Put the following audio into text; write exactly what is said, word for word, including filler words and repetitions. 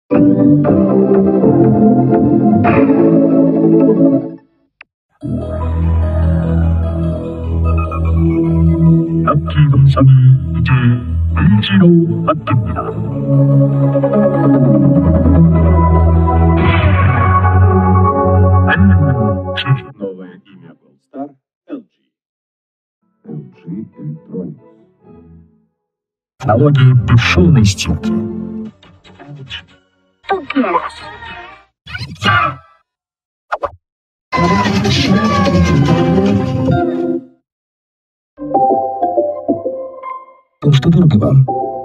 바퀴 동상이 이제 을지로 바뀝니다. 안내는 주 Новое имя Goldstar — эл джи. эл джи Electronics. технологии бесшумной стирки. Ну что, дорого вам?